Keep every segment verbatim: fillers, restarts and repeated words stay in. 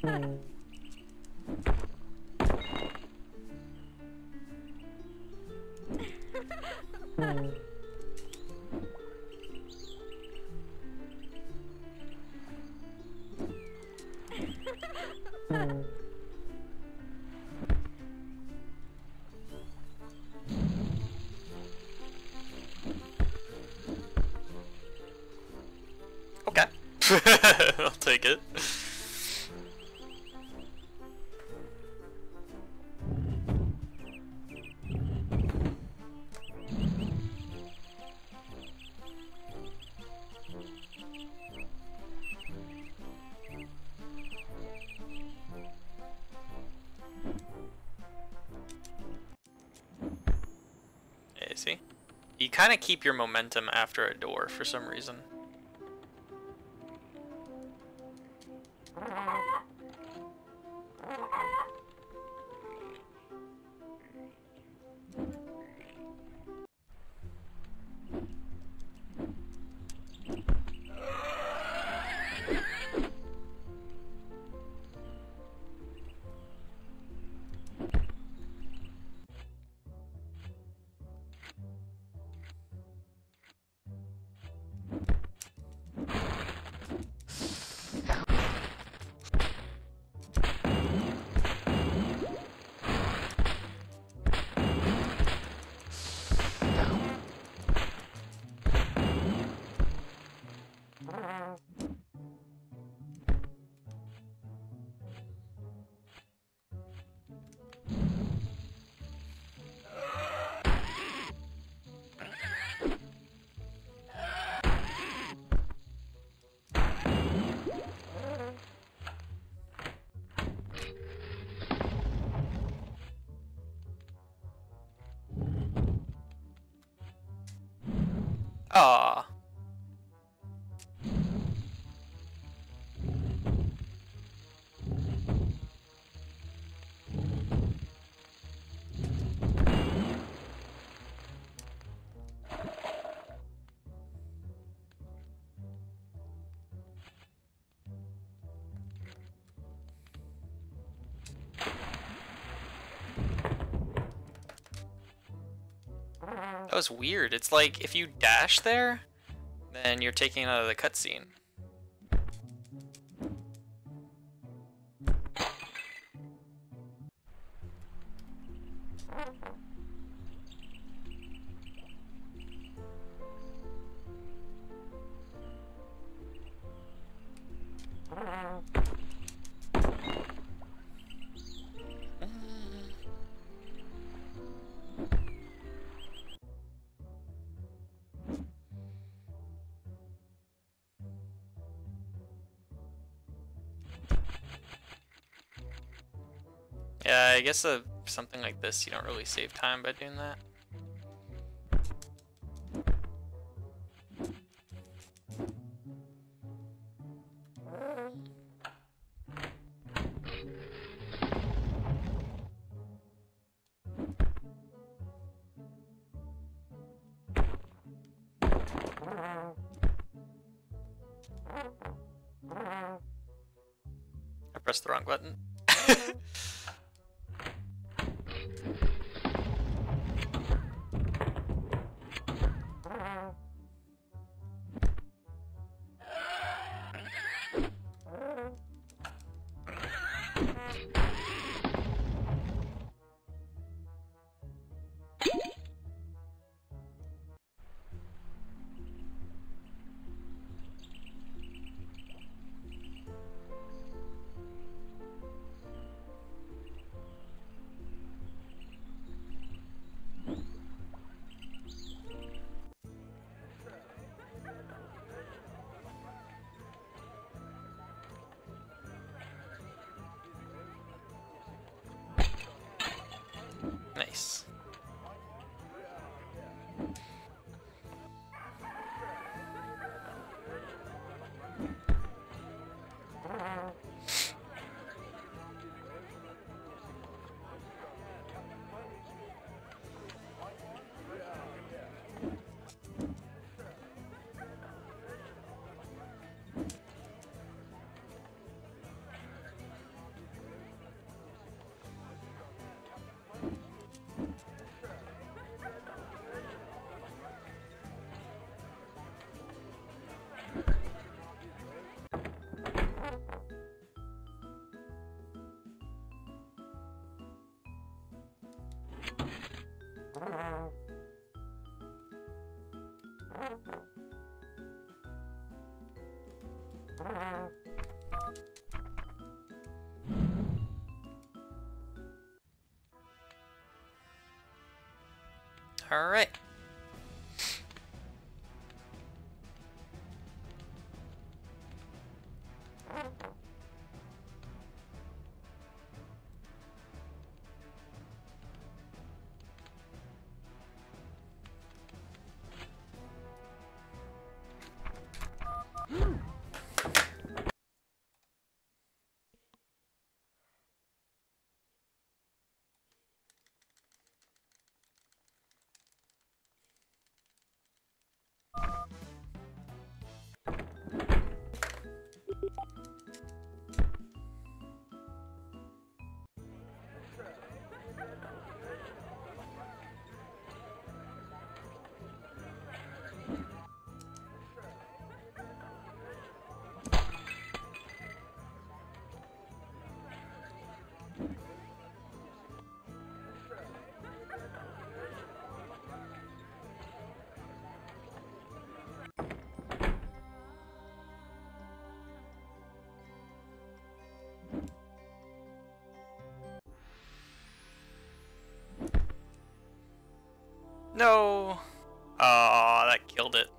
Okay. I'll take it. Yeah, see? You kind of keep your momentum after a door for some reason. Aw. That was weird. It's like if you dash there, then you're taking it out of the cutscene. Yeah, I guess uh, something like this, you don't really save time by doing that. I pressed the wrong button. Nice. All right. No! Oh, that killed it.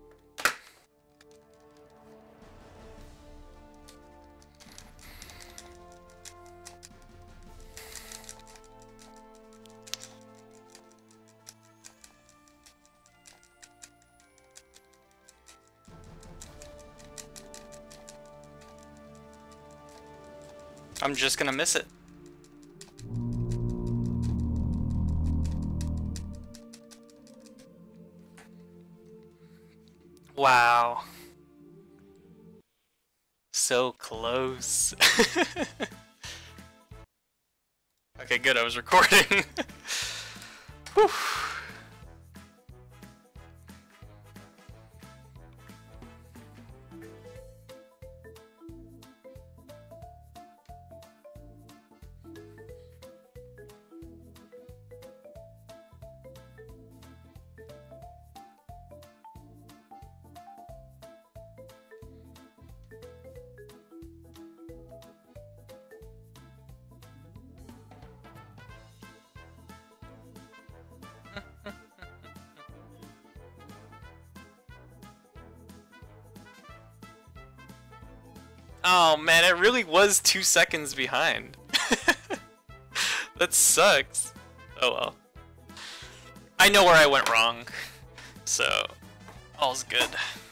I'm just gonna miss it. Wow. So close. Okay, good, I was recording. Whew. Oh man, it really was two seconds behind. That sucks. Oh well. I know where I went wrong, so all's good.